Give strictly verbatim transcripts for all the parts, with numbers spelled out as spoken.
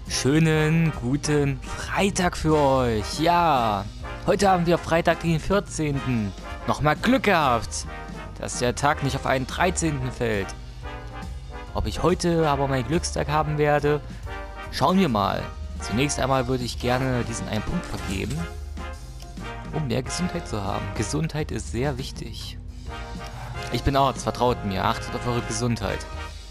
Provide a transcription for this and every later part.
Schönen guten Freitag für euch. Ja, heute haben wir Freitag, den vierzehnten Nochmal Glück gehabt, dass der Tag nicht auf einen dreizehnten fällt. Ob ich heute aber meinen Glückstag haben werde, schauen wir mal. Zunächst einmal würde ich gerne diesen einen Punkt vergeben, um mehr Gesundheit zu haben. Gesundheit ist sehr wichtig. Ich bin Arzt, vertraut mir. Achtet auf eure Gesundheit.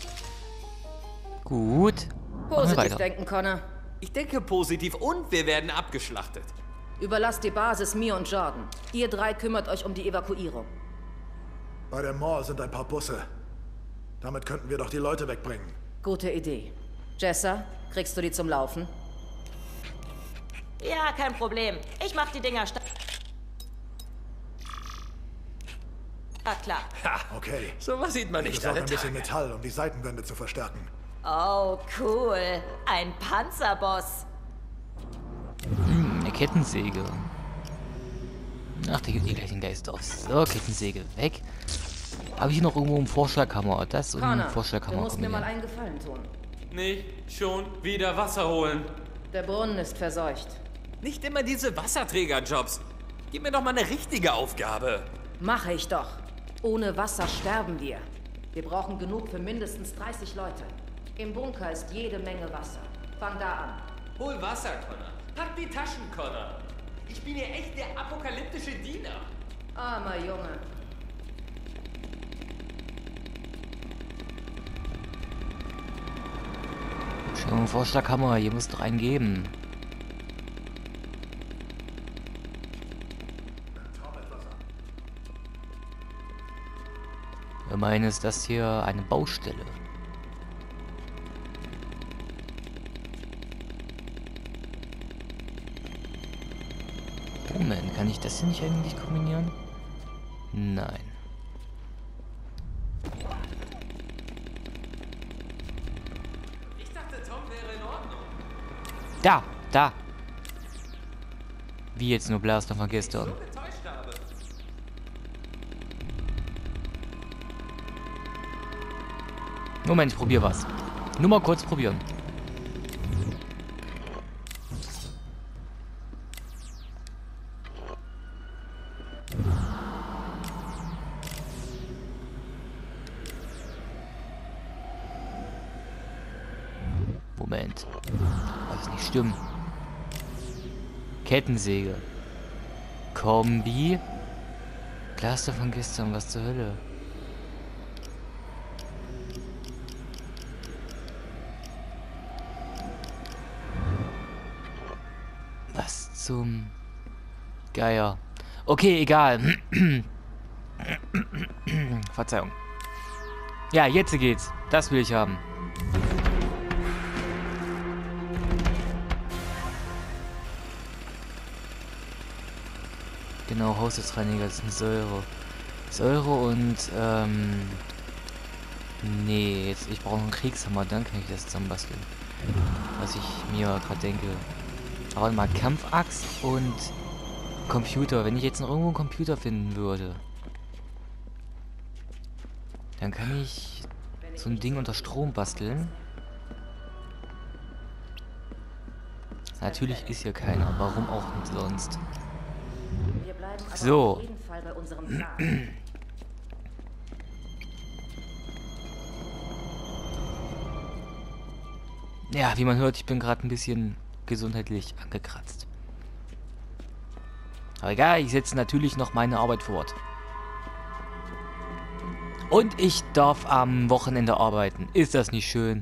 Gut. Positiv denken, Connor. Ich denke positiv und wir werden abgeschlachtet. Überlasst die Basis mir und Jordan. Ihr drei kümmert euch um die Evakuierung. Bei der Mall sind ein paar Busse. Damit könnten wir doch die Leute wegbringen. Gute Idee. Jessa, kriegst du die zum Laufen? Ja, kein Problem. Ich mach die Dinger sta- Ah, klar. Ha, Okay. sowas sieht man Ich nicht besorge alle ein bisschen Tage. Metall, um die Seitenwände zu verstärken. Oh, cool. Ein Panzerboss. Hm, eine Kettensäge. Ach, der gibt mir gleich den Geist auf. So, Kettensäge weg. Habe ich hier noch irgendwo einen Vorschlaghammer? Das und einen Connor, du Vorschlaghammer. musst mir mal kombinieren. einen Gefallen tun. Nicht schon wieder Wasser holen. Der Brunnen ist verseucht. Nicht immer diese Wasserträgerjobs. Gib mir doch mal eine richtige Aufgabe. Mache ich doch. Ohne Wasser sterben wir. Wir brauchen genug für mindestens dreißig Leute. Im Bunker ist jede Menge Wasser. Fang da an. Hol Wasser, Connor. Pack die Taschen, Connor. Ich bin hier echt der apokalyptische Diener. Armer Junge. Schon einen Vorschlaghammer. Hier muss doch einen geben. Immerhin ist das hier eine Baustelle. Moment, kann ich das hier nicht eigentlich kombinieren? Nein. Ich dachte, Tom wäre in Ordnung. Da, da. Wie jetzt nur Blaster von gestern. So getäuscht habe. Moment, ich probiere was. Nur mal kurz probieren. Moment. Das ist nicht stimmen. Kettensäge. Kombi. Blaster von gestern, was zur Hölle? Was zum Geier. Okay, egal. Verzeihung. Ja, jetzt geht's. Das will ich haben. Genau, Haushaltsreiniger, das ist eine Säure. Säure und, ähm... Nee, jetzt, ich brauche einen Kriegshammer, dann kann ich das zusammenbasteln. Was ich mir gerade denke. Aber mal Kampfaxt und Computer. Wenn ich jetzt noch irgendwo einen Computer finden würde, dann kann ich so ein Ding unter Strom basteln. Natürlich ist hier keiner. Warum auch nicht sonst? Wir bleiben aber So. auf jeden Fall bei unserem Plan. Ja, wie man hört, ich bin gerade ein bisschen gesundheitlich angekratzt. Aber egal, ich setze natürlich noch meine Arbeit fort. Und ich darf am Wochenende arbeiten. Ist das nicht schön?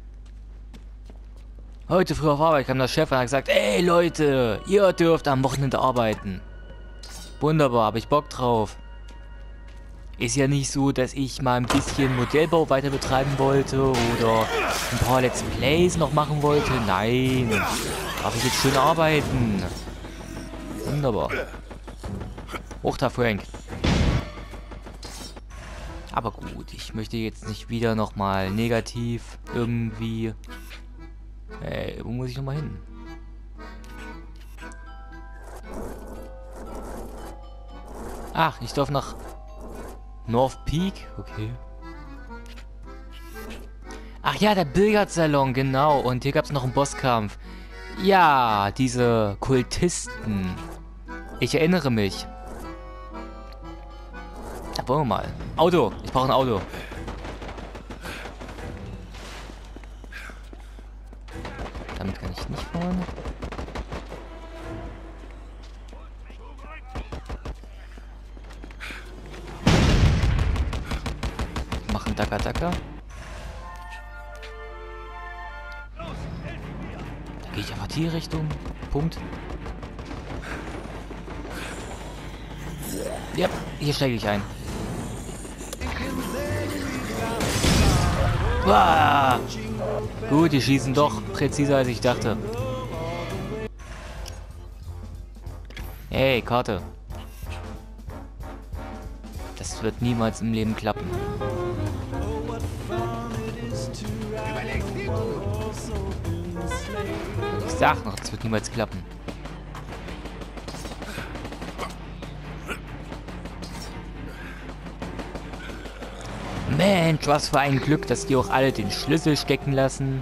Heute früh auf Arbeit kam der Chef und hat gesagt, ey Leute, ihr dürft am Wochenende arbeiten. Wunderbar, habe ich Bock drauf. Ist ja nicht so, dass ich mal ein bisschen Modellbau weiter betreiben wollte oder ein paar Let's Plays noch machen wollte. Nein, darf ich jetzt schön arbeiten. Wunderbar. Hoch da, Frank. Aber gut, ich möchte jetzt nicht wieder nochmal negativ irgendwie... Ey, wo muss ich nochmal hin? Ach, ich darf nach North Peak? Okay. Ach ja, der Billardsalon, genau. Und hier gab es noch einen Bosskampf. Ja, diese Kultisten. Ich erinnere mich. Da wollen wir mal. Auto. Ich brauche ein Auto. Damit kann ich nicht fahren. Machen Dacker Dacker. Da gehe ich einfach die Richtung. Punkt. Ja, hier steige ich ein. Uah! Gut, die schießen doch präziser als ich dachte. Hey, Karte. Das wird niemals im Leben klappen. Ich sag noch, das wird niemals klappen. Mensch, was für ein Glück, dass die auch alle den Schlüssel stecken lassen.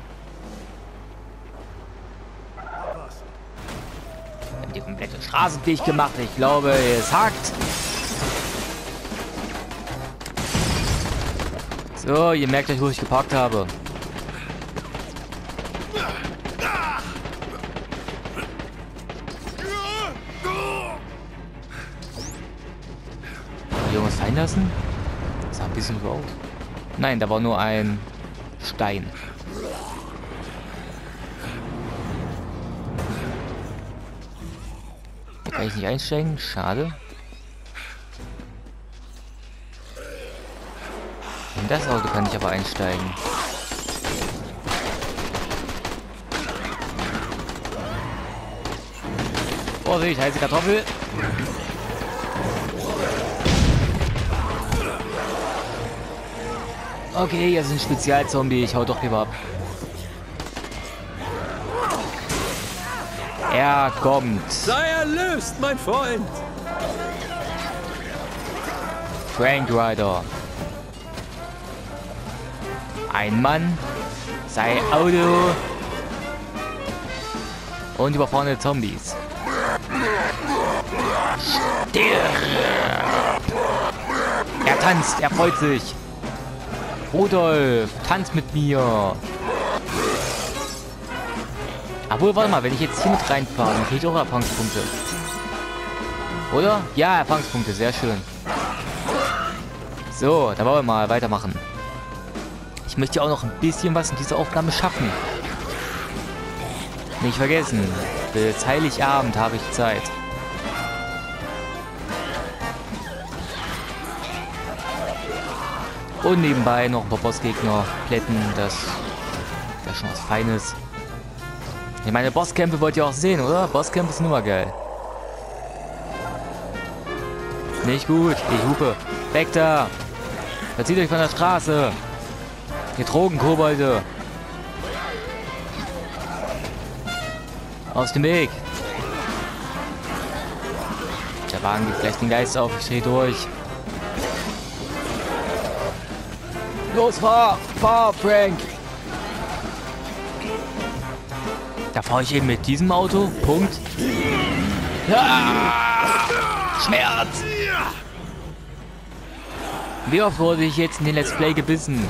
Wir haben die komplette Straße dicht gemacht. Ich glaube, es hakt. So, ihr merkt euch, wo ich geparkt habe. Die Jungs fallen lassen? Das sah ein bisschen so aus. Nein, da war nur ein Stein. Da kann ich nicht einsteigen. Schade. In das Auto kann ich aber einsteigen. Vorsicht, heiße Kartoffel. Okay, hier ist ein Spezialzombie. Ich hau doch lieber ab. Er kommt. Sei erlöst, mein Freund! Frank Ryder. Ein Mann. Sein Auto. Und überfahrene Zombies. Er tanzt, er freut sich. Rudolf, tanz mit mir. Obwohl, warte mal, wenn ich jetzt hier mit reinfahre, dann kriege ich auch Erfahrungspunkte. Oder? Ja, Erfahrungspunkte, sehr schön. So, dann wollen wir mal weitermachen. Ich möchte auch noch ein bisschen was in dieser Aufnahme schaffen. Nicht vergessen, bis Heiligabend habe ich Zeit. Und nebenbei noch ein paar Bossgegner plätten, das wäre schon was Feines. Ich meine, Bosskämpfe wollt ihr auch sehen, oder? Bosskämpfe sind immer geil. Nicht gut, ich hupe. Weg da! Verzieht euch von der Straße! Ihr Drogenkobolde! Aus dem Weg! Der Wagen gibt gleich den Geist auf, ich dreh durch. Los, fahr! Fahr, Frank! Da fahre ich eben mit diesem Auto. Punkt. Ah! Schmerz! Wie oft wurde ich jetzt in den Let's Play gebissen?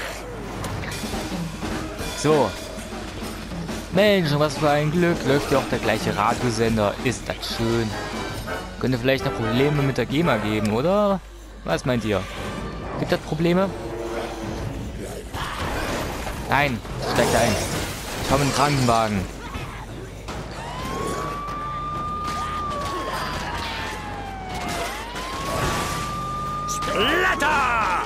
So. Mensch, was für ein Glück. Läuft ja auch der gleiche Radiosender. Ist das schön. Könnte vielleicht noch Probleme mit der GEMA geben, oder? Was meint ihr? Gibt das Probleme? Nein, steigt ein. Ich komme in den Krankenwagen. Splatter!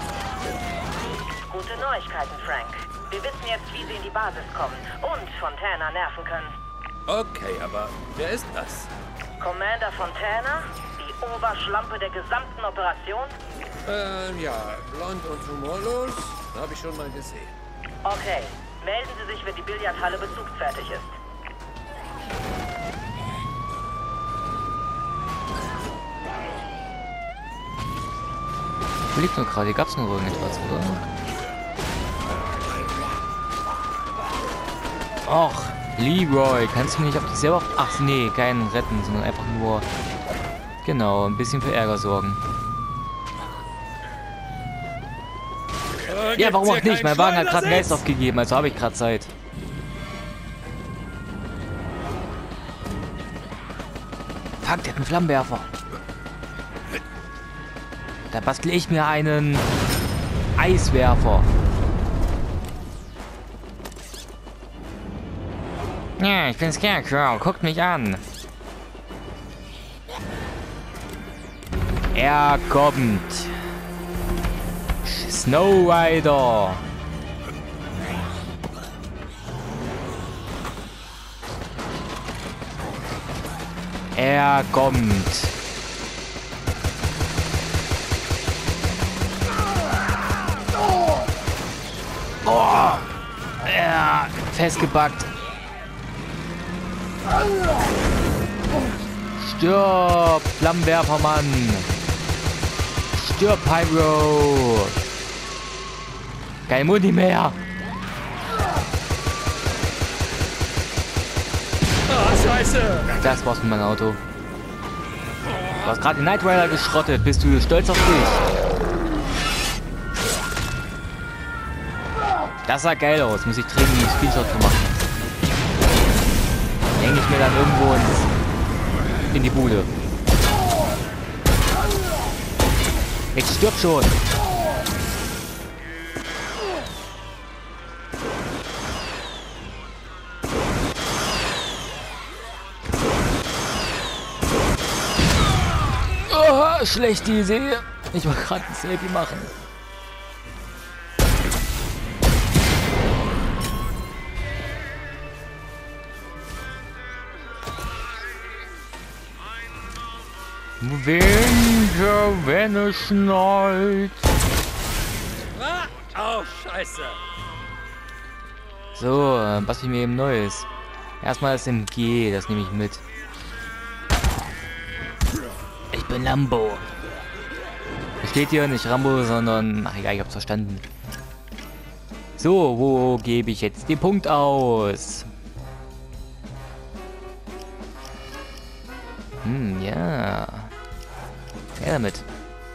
Gute Neuigkeiten, Frank. Wir wissen jetzt, wie sie in die Basis kommen und Fontana nerven können. Okay, aber wer ist das? Commander Fontana? Die Oberschlampe der gesamten Operation? Ähm, ja, blond und humorlos. Habe ich schon mal gesehen. Okay, melden Sie sich, wenn die Billardhalle bezugsfertig ist. Wo liegt nur gerade? Gab's noch irgendetwas, oder? Och, Leroy, kannst du mich nicht auf dich selber... Ach nee, keinen retten, sondern einfach nur... Genau, ein bisschen für Ärger sorgen. Ja, warum auch nicht? Mein Wagen hat gerade einen Geist aufgegeben, also habe ich gerade Zeit. Fuck, der hat einen Flammenwerfer. Da bastel ich mir einen Eiswerfer. Ja, ich bin Scarecrow. Guckt mich an. Er kommt. Snow Rider. Er kommt. Oh, er festgebackt. Stirb, Flammenwerfermann. Stirb, Pyro. Kein Muni mehr. Oh, Scheiße! Das war's mit meinem Auto. Du hast gerade den Knight Rider geschrottet. Bist du stolz auf dich? Das sah geil aus. Muss ich dringend einen Screenshot für machen. Hänge ich mir dann irgendwo ins, in die Bude. Jetzt stirbt schon. Oh, schlechte Idee. Ich wollte gerade ein Selfie machen. Winter, wenn es schneit. Ah, oh, Scheiße! So, äh, was ich mir eben Neues. Erstmal das M G, das nehme ich mit. Ich bin Lambo. Steht hier nicht Rambo, sondern... Ach egal, ich hab's verstanden. So, wo gebe ich jetzt den Punkt aus? Hm, ja. Ja, damit.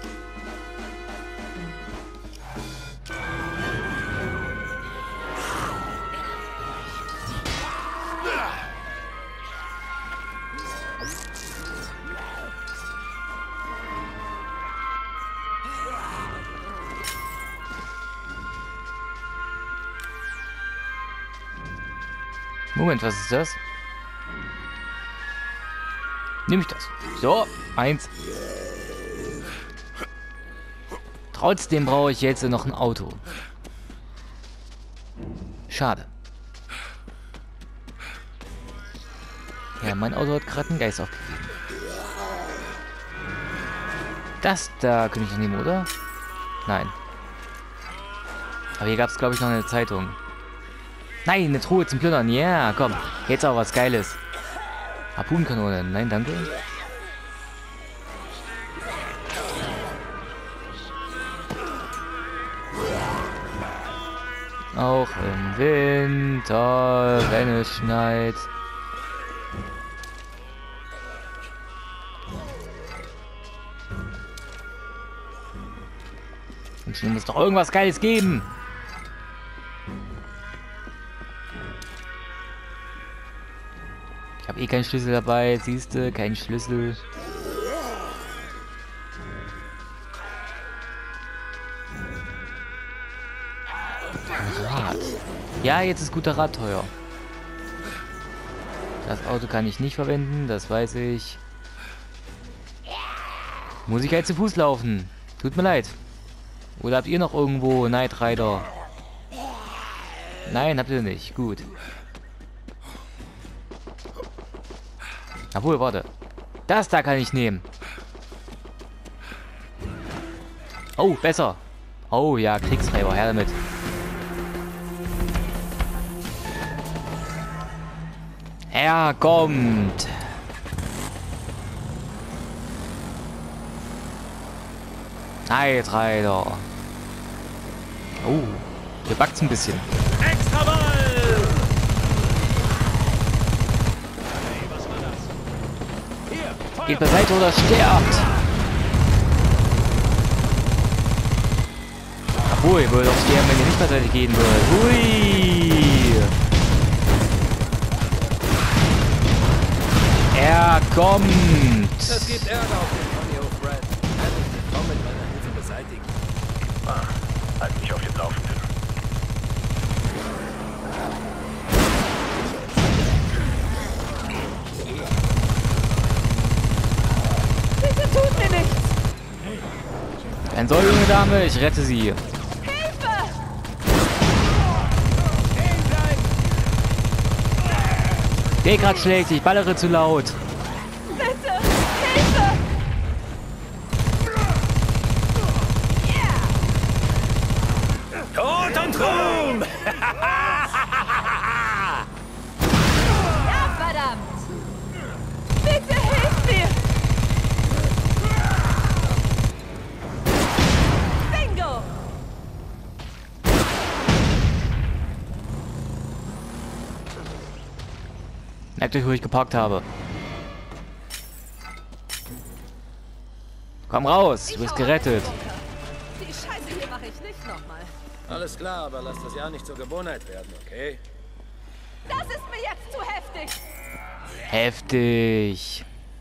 Moment, was ist das? Nehme ich das. So, eins. Trotzdem brauche ich jetzt noch ein Auto. Schade. Ja, mein Auto hat gerade einen Geist aufgegeben. Das da könnte ich noch nehmen, oder? Nein. Aber hier gab es, glaube ich, noch eine Zeitung. Nein, eine Truhe zum Plündern. Ja, yeah, komm. Jetzt auch was Geiles. Harpunenkanone. Nein, danke. Auch im Winter, wenn es schneit. Und schon muss doch irgendwas Geiles geben. Ich habe eh keinen Schlüssel dabei, siehst du, kein Schlüssel. Rad. Ja, jetzt ist guter Rad teuer. Das Auto kann ich nicht verwenden, das weiß ich. Muss ich halt zu Fuß laufen. Tut mir leid. Oder habt ihr noch irgendwo Knight Rider? Nein, habt ihr nicht. Gut. Obwohl, warte. Das da kann ich nehmen. Oh, besser. Oh ja, Kriegstreiber, her damit. Er kommt. Knight Rider. Oh, hier backt's ein bisschen. Extra Ball! Geht beiseite oder sterbt. Obwohl, ihr würdet auch sterben, wenn ihr nicht beiseite gehen würdet. Hui! Er kommt! Das gibt Ärger auf den Ponyhof, Brad. Er wird den kaum mit meiner Hilfe beseitigen. Ah, halt mich auf dem Laufenden. Bitte tut mir nichts! Ein soll, junge Dame, ich rette sie. Hilfe! Der grad schlägt, ich ballere zu laut. Bitte! Hilfe! Tod und Ruhm! Ja, verdammt! Bitte hilf mir! Bingo! Merkt euch, wo ich geparkt habe. Komm raus, du bist gerettet. Die Scheiße hier mache ich nicht nochmal. Alles klar, aber lass das ja nicht zur Gewohnheit werden, okay? Das ist mir jetzt zu heftig! Heftig.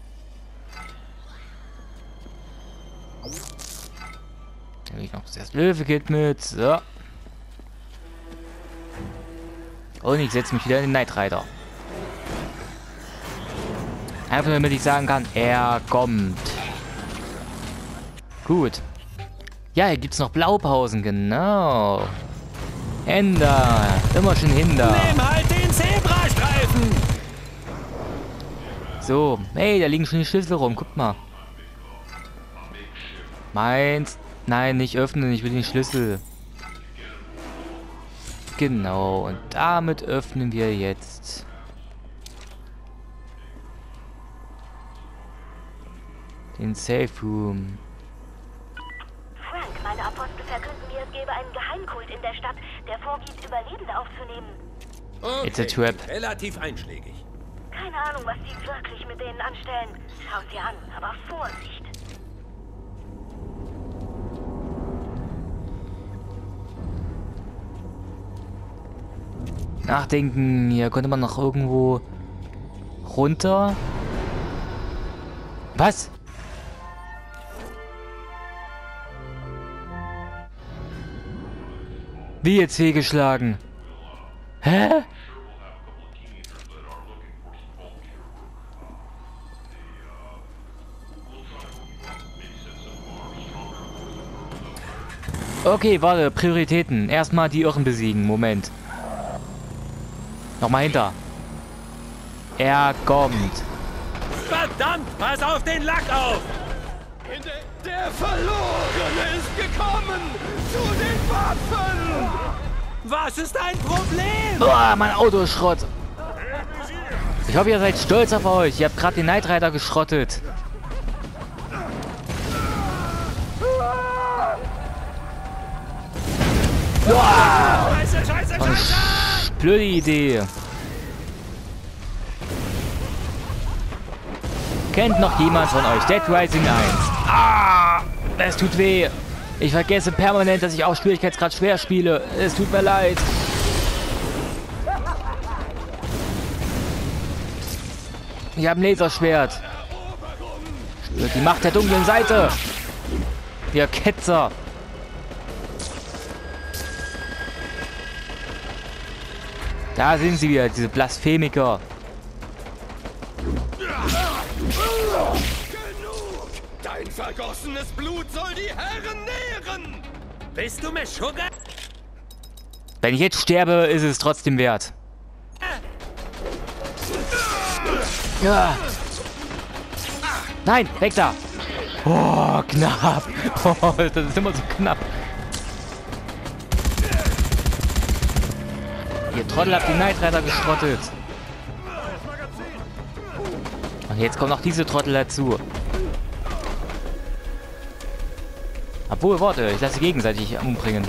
Dann nehme ich noch das erste Löwe-Kit mit. So. Und ich setze mich wieder in den Knight Rider. Einfach damit ich sagen kann, er kommt. Gut. Ja, hier gibt es noch Blaupausen, genau. Hinder. Immer schön hinter. Nimm halt den Zebrastreifen! So, hey, da liegen schon die Schlüssel rum. Guck mal. Meins. Nein, nicht öffnen. Ich will den Schlüssel. Genau. Und damit öffnen wir jetzt den Safe Room. Frank, meine Apostel verkünden mir, es gäbe einen Geheimkult in der Stadt, der vorgibt, Überlebende aufzunehmen. Okay. It's a trap. Relativ einschlägig. Keine Ahnung, was die wirklich mit denen anstellen. Schau sie an, aber Vorsicht. Nachdenken. Hier könnte man noch irgendwo runter. Was? Wie jetzt fehlgeschlagen? Hä? Okay, warte, Prioritäten. Erstmal die Irren besiegen. Moment. Nochmal hinter. Er kommt. Verdammt, pass auf den Lack auf! Der Verlorene ist gekommen! Zu den Waffen! Was ist dein Problem? Boah, mein Auto ist Schrott. Ich hoffe, ihr seid stolz auf euch. Ihr habt gerade den Knight Rider geschrottet. Boah. Scheiße, scheiße, scheiße! Blöde Idee. Kennt noch jemand von euch Dead Rising eins? Ah, es tut weh. Ich vergesse permanent, dass ich auch Schwierigkeitsgrad schwer spiele. Es tut mir leid. Ich habe ein Laserschwert. Die Macht der dunklen Seite. Ihr Ketzer. Da sind sie wieder, diese Blasphemiker. Dein vergossenes Blut soll die Herren nähren! Bist du Meshuggah? Wenn ich jetzt sterbe, ist es trotzdem wert. Ja. Nein, weg da! Oh, knapp! Oh, das ist immer so knapp. Ihr Trottel habt den Knight Rider geschrottet. Und jetzt kommen noch diese Trottel dazu. Obwohl, warte, ich lasse sie gegenseitig umbringen.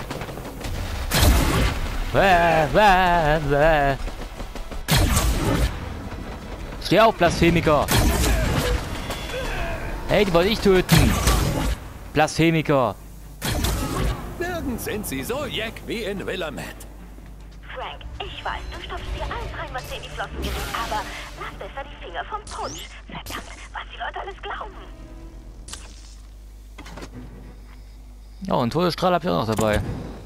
Bäh, bäh, bäh. Steh auf, Blasphemiker! Hey, die wollte ich töten. Blasphemiker. Nirgends sind sie so jeck wie in Willamette. Frank, ich weiß, du stopfst dir alles rein, was dir in die Flossen gerät, aber lass besser die Finger vom Putsch. Verdammt, was die Leute alles glauben. Ja, und Todesstrahl habe ich auch noch dabei.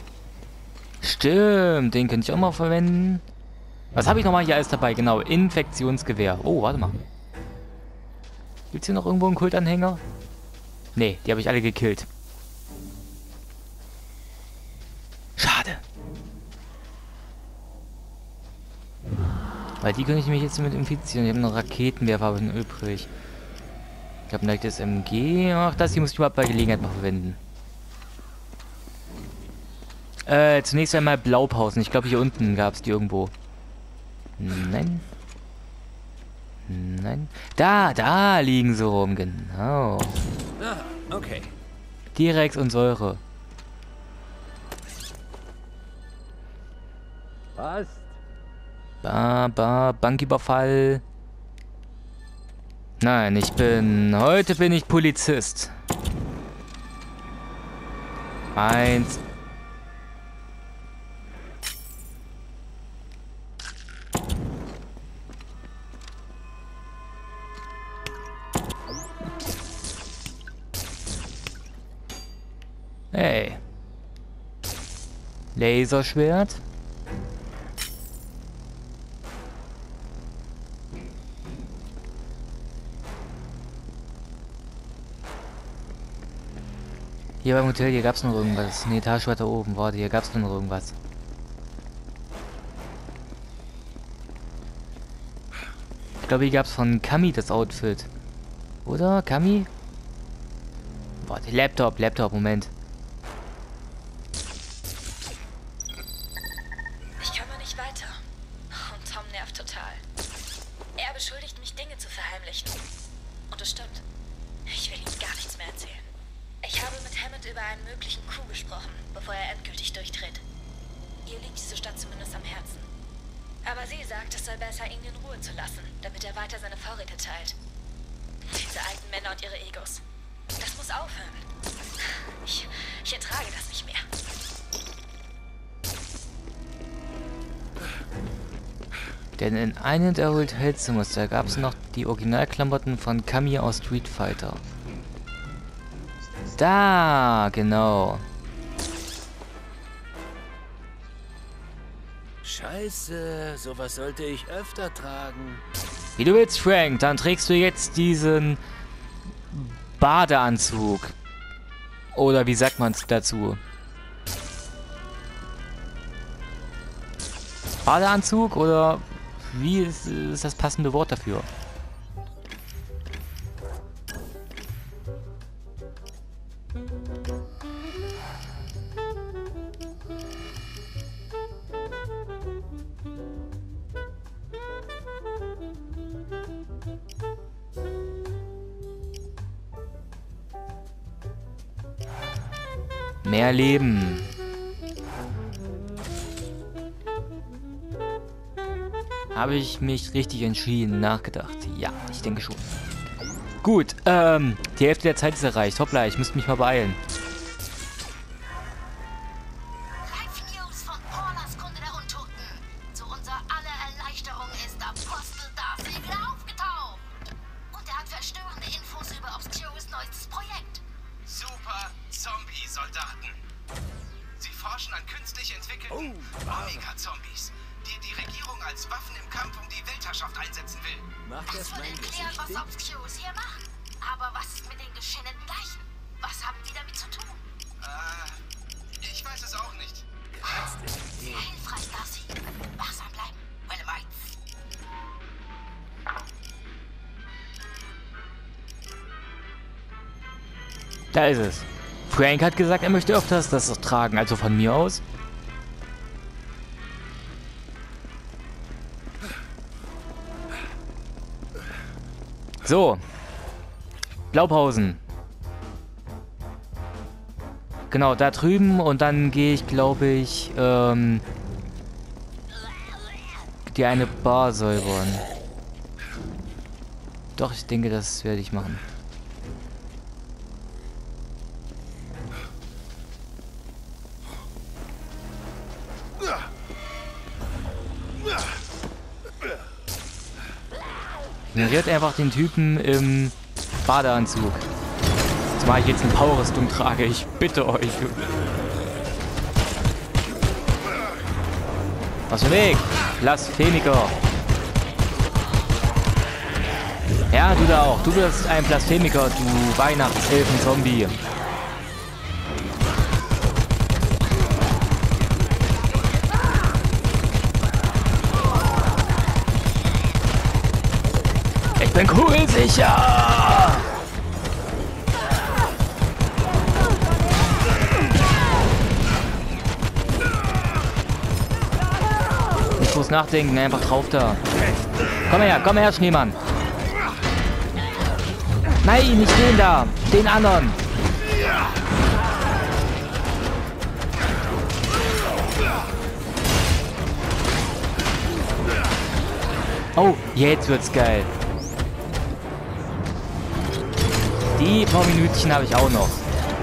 Stimmt, den könnte ich auch mal verwenden. Was habe ich nochmal hier alles dabei? Genau, Infektionsgewehr. Oh, warte mal. Gibt's hier noch irgendwo einen Kultanhänger? Nee, die habe ich alle gekillt. Schade. Weil die könnte ich mich jetzt mit infizieren. Ich habe noch Raketenwerfer übrig. Ich habe vielleicht das M G. Ach, das hier muss ich überhaupt bei Gelegenheit mal verwenden. Äh, zunächst einmal Blaupausen. Ich glaube, hier unten gab es die irgendwo. Nein. Nein. Da, da liegen sie rum. Genau. Ah, okay. Direx und Säure. Was? Ba, ba, Banküberfall. Nein, ich bin... Heute bin ich Polizist. Eins. Hey. Laserschwert. Hier beim Hotel, hier gab's noch irgendwas. Eine Etage weiter oben. Warte, hier gab's noch irgendwas. Ich glaube, hier gab's von Kami das Outfit. Oder? Kami? Warte, Laptop, Laptop, Moment. Ich komme nicht weiter. Und Tom nervt total. Er beschuldigt mich, Dinge zu verheimlichen. Und es stimmt. Ich will ihm gar nichts mehr erzählen. Ich habe mit Hammond über einen möglichen Coup gesprochen, bevor er endgültig durchdreht. Ihr liegt diese Stadt zumindest am Herzen. Aber sie sagt, es sei besser, ihn in Ruhe zu lassen, damit er weiter seine Vorräte teilt. Diese alten Männer und ihre Egos. Das muss aufhören. Ich, ich ertrage das nicht mehr. Denn in einem der Hotelzimmers, da gab es noch die Originalklamotten von Kami aus Street Fighter. Da, genau. Scheiße, sowas sollte ich öfter tragen. Wie du willst, Frank, dann trägst du jetzt diesen Badeanzug. Oder wie sagt man es dazu? Badeanzug oder wie ist, ist das passende Wort dafür? Mehr Leben. Habe ich mich richtig entschieden, nachgedacht? Ja, ich denke schon. Gut, ähm, die Hälfte der Zeit ist erreicht. Hoppla, ich müsste mich mal beeilen. Live-News von Paulas Kunde der Untoten. Zu unserer aller Erleichterung ist Apostel Darth Vader aufgetaucht. Und er hat verstörende Infos über Obscures neuestes Projekt. Super Zombie-Soldaten. Sie forschen an künstlich entwickelten Omega-Zombies, die die Regierung als Waffen im Kampf um die Weltherrschaft einsetzen will. Mach Das das würde mein erklären, was Gesicht. Obscures hier macht. Aber was ist mit den geschändeten Leichen? Was haben die damit zu tun? Äh, ich weiß es auch nicht. Sehr hilfreich, Darcy. Wachsam bleiben. Willemite's. Da ist es. Frank hat gesagt, er möchte öfters das tragen, also von mir aus. So. Blaupausen. Genau, da drüben und dann gehe ich, glaube ich, ähm, die eine Bar säubern. Doch, ich denke, das werde ich machen. Ignoriert einfach den Typen im Badeanzug. Zumal ich jetzt eine Powerrüstung trage. Ich bitte euch. Aus dem Weg! Blasphemiker! Ja, du da auch. Du bist ein Blasphemiker, du Weihnachtselfen-Zombie. Ich bin kugelsicher! Nicht groß nachdenken, einfach drauf da. Komm her, komm her, Schneemann. Nein, nicht den da, den anderen. Oh, jetzt wird's geil. Die paar Minütchen habe ich auch noch.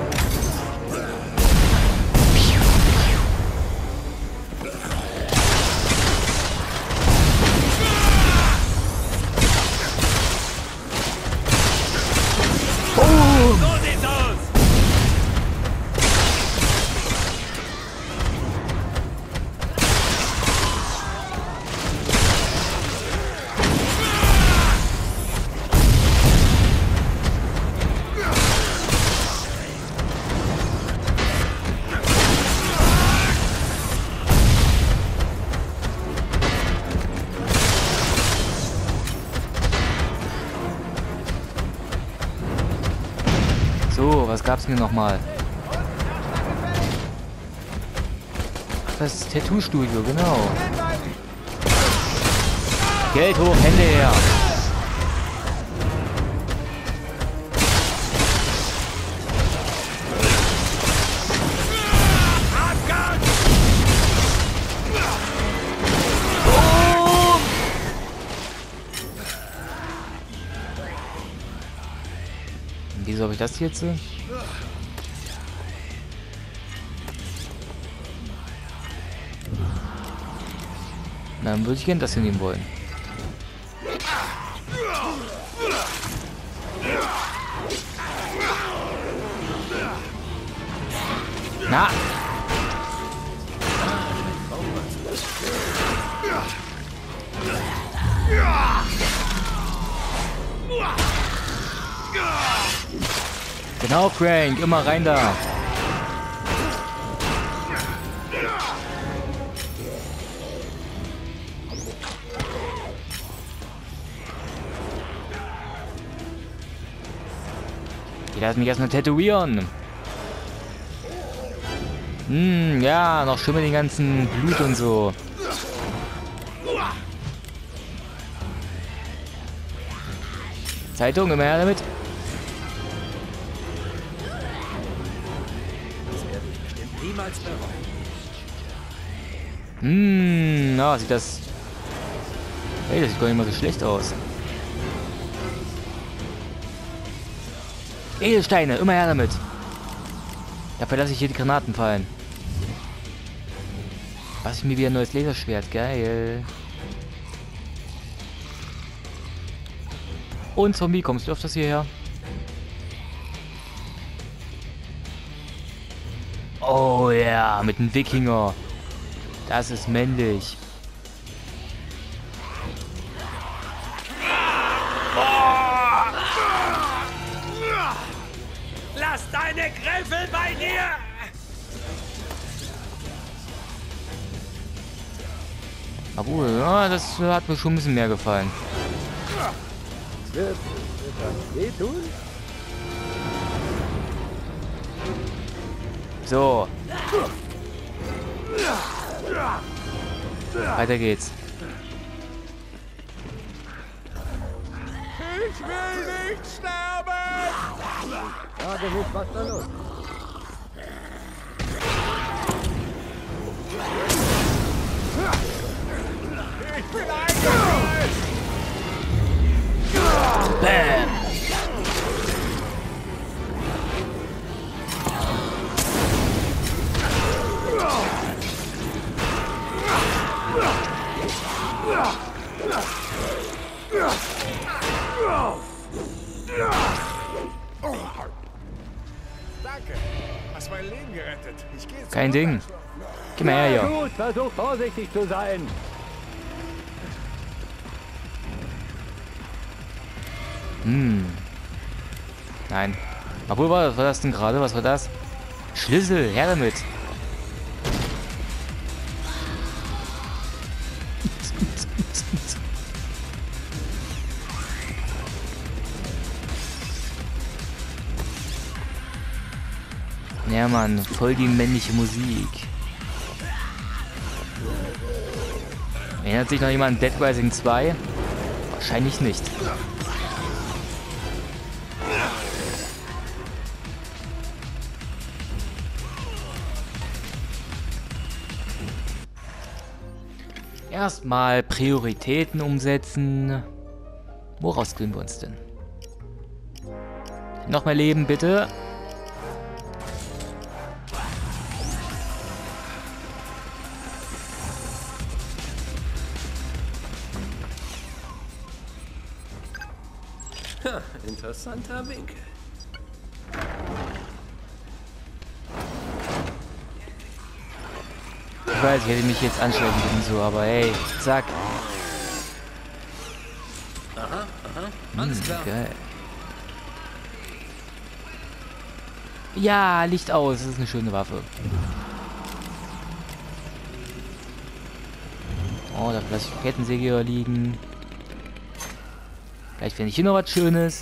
So, was gab's mir nochmal? Das Tattoo-Studio, genau. Geld hoch, Hände her. Wieso habe ich das jetzt? Dann würde ich gerne das hinnehmen wollen. Na! Genau, Frank, immer rein da. Die lassen mich erstmal tätowieren. Hm, ja, noch schön mit den ganzen Blut und so. Zeitung, immer her damit. Hm, na, sieht das... Hey, das sieht gar nicht mal so schlecht aus. Edelsteine, immer her damit. Dafür lasse ich hier die Granaten fallen. Was ich mir wieder ein neues Laserschwert, geil. Und Zombie, kommst du öfters hierher? Oh ja, mit einem Wikinger. Das ist männlich. Lass deine Griffel bei dir! Aber ja, das hat mir schon ein bisschen mehr gefallen. Wird das wehtun? So. Weiter geht's. Ich will nicht sterben! Frage nicht, was da los? Ich bin eingeschaltet! Bam! Danke. Hast mein Leben gerettet. Ich gehe jetzt Kein Ding. Geh mal her, Ja, hier. gut, versuch vorsichtig zu sein. Hm. Nein. Obwohl, was war das denn gerade? Was war das? Schlüssel, her damit. Ja, Mann, voll die männliche Musik. Erinnert sich noch jemand an Dead Rising zwei? Wahrscheinlich nicht. Erstmal Prioritäten umsetzen. Woraus kriegen wir uns denn? Noch mehr Leben, bitte. Ha, interessanter Winkel. Ich weiß, ich hätte mich jetzt anschleichen können, so, aber hey, zack. Aha, aha, alles klar. Hm, geil. Ja, Licht aus, das ist eine schöne Waffe. Oh, da lasse ich Kettensäge hier liegen. Vielleicht finde ich hier noch was Schönes.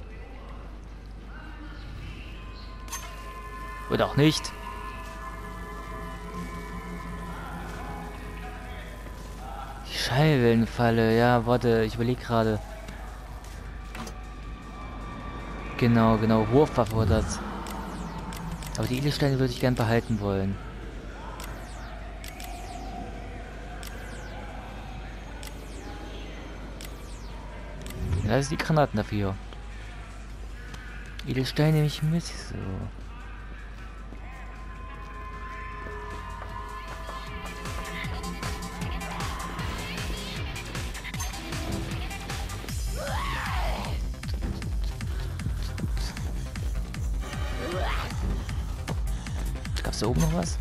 Oder auch nicht. Die Schallwellenfalle, ja, warte, ich überlege gerade. Genau, genau, Wurfwaffe war das. Aber die Edelsteine würde ich gern behalten wollen. Da ist die Granaten dafür. Edelsteine nehme ich mit. So. Gab's da oben noch was?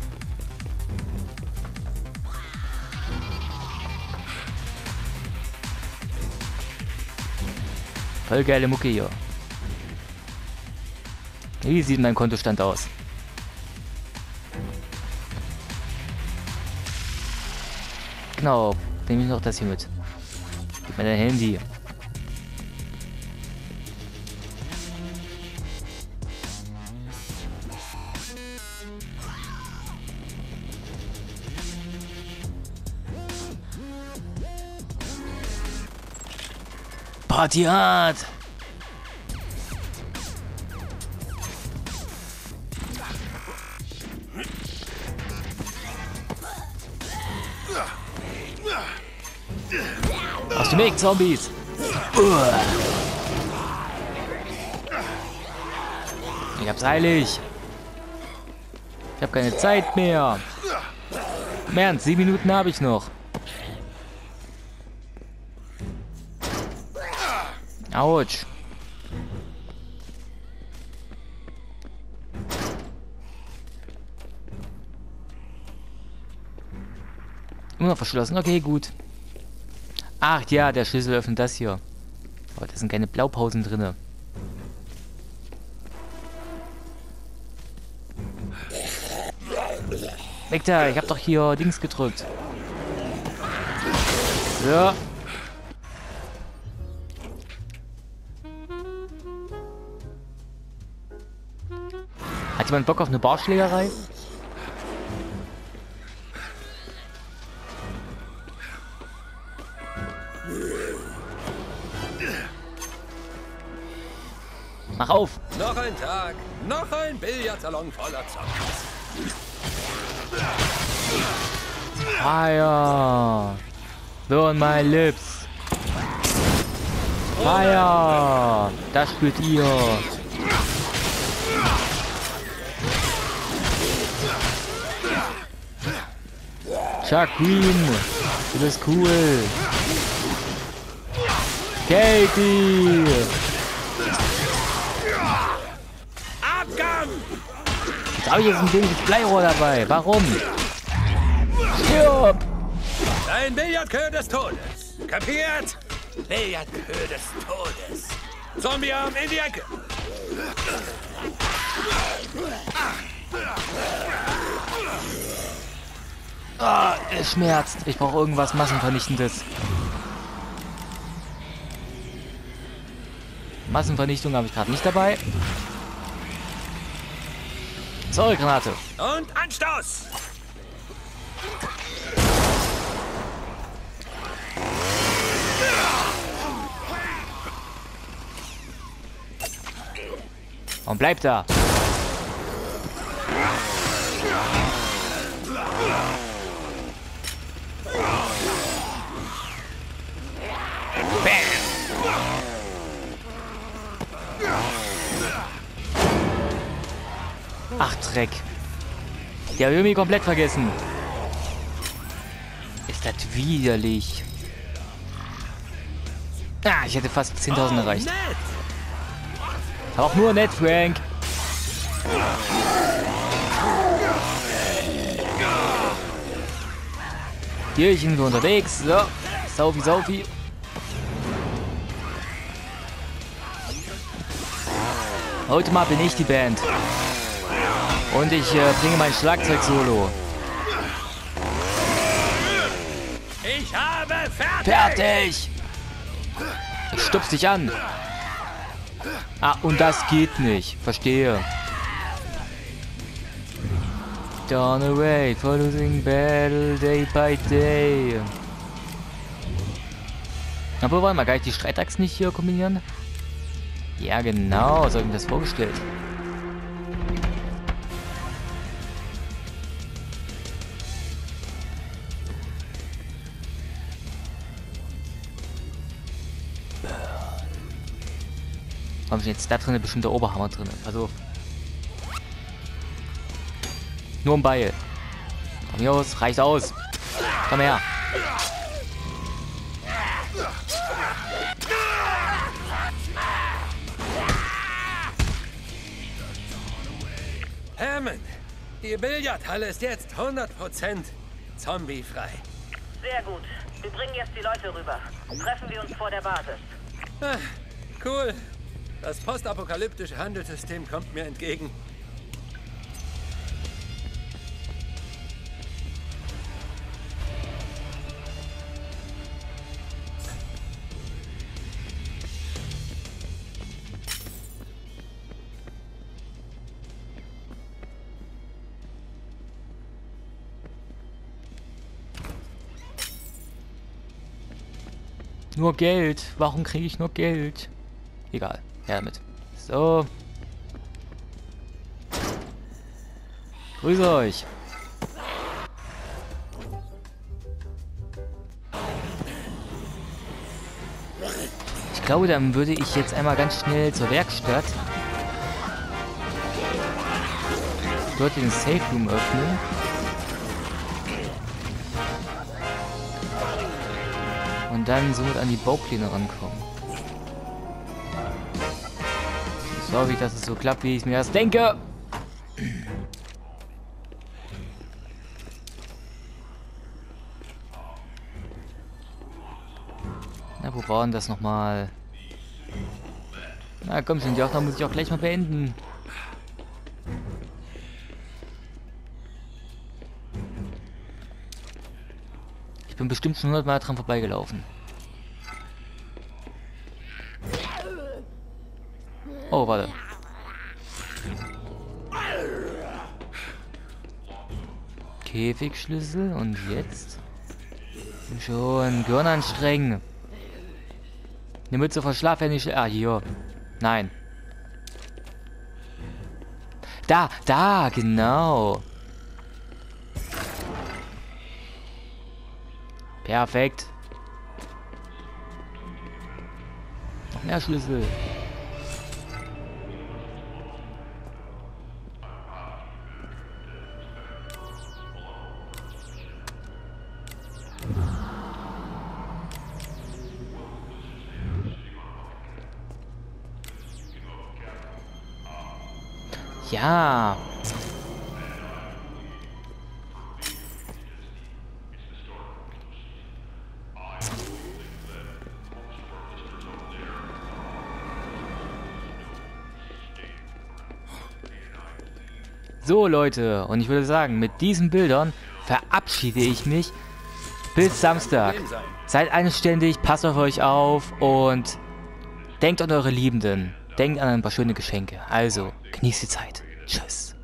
Voll geile Mucke hier. Wie sieht mein Kontostand aus? Genau, nehme ich noch das hier mit. Gib mir dein Handy. Party hard! Aus dem Weg, Zombies! Uah. Ich hab's eilig! Ich hab keine Zeit mehr! Im Ernst, sieben Minuten habe ich noch. Autsch. Immer noch verschlossen. Okay, gut. Ach ja, der Schlüssel öffnet das hier. Aber da sind keine Blaupausen drin. Weg da, ich hab doch hier Dings gedrückt. So. Hat jemand Bock auf eine Barschlägerei? Mach auf! Noch ein Tag, noch ein Billardsalon voller Zombies. Fire! Burn my lips! Fire! Das spürt ihr! Chuck Green! Du bist cool! Katie! Abgang! Jetzt habe ich jetzt ein dämliches Bleirohr dabei. Warum? Stirb! Ein Billardkö des Todes. Kapiert? Billardkö des Todes. Zombiearm in die Ecke. Ah, es schmerzt. Ich brauche irgendwas Massenvernichtendes. Massenvernichtung habe ich gerade nicht dabei. Säuregranate. Und Anstoß! Und bleib da. Ach, Dreck. Die habe ich irgendwie komplett vergessen. Ist das widerlich. Ah, ich hätte fast zehntausend erreicht. Aber auch nur nett, Frank. Tierchen so unterwegs. So. Saufi, Saufi. Heute mal bin ich die Band. Und ich äh, bringe mein Schlagzeug-Solo. Ich habe fertig! Fertig! Ich stupf dich an. Ah, und das geht nicht. Verstehe. Down away, for losing battle day by day. Aber wollen wir gleich die Streitachsen nicht hier kombinieren? Ja, genau, so habe ich mir das vorgestellt. Warum ist jetzt da drin eine bestimmte Oberhammer drin? Also nur ein Beil. Komm hier aus, reicht aus. Komm her. Hammond, die Billardhalle ist jetzt hundert Prozent zombiefrei. Sehr gut. Wir bringen jetzt die Leute rüber. Treffen wir uns vor der Basis. Ah, cool. Das postapokalyptische Handelssystem kommt mir entgegen. Nur Geld. Warum kriege ich nur Geld? Egal. Her damit. So. Grüße euch. Ich glaube, dann würde ich jetzt einmal ganz schnell zur Werkstatt. Dort den Safe Room öffnen. Und dann somit an die Baupläne rankommen. Jetzt hoffe ich, dass es so klappt, wie ich mir das denke. Na, wo war denn das nochmal? Na komm schon, die Aufnahme muss ich auch gleich mal beenden. Ich bin bestimmt schon hundert Mal dran vorbeigelaufen. Oh, warte. Käfigschlüssel und jetzt? Schon, Gehirn anstrengen. Eine Mütze vor Schlaf, wenn ich... Ah, hier. Nein. Da, da, genau. Perfekt. Noch mehr Schlüssel. Ja. So Leute, und ich würde sagen, mit diesen Bildern verabschiede ich mich. Bis Samstag. Seid anständig, passt auf euch auf und denkt an eure Liebenden. Denkt an ein paar schöne Geschenke. Also, genießt die Zeit. Tschüss.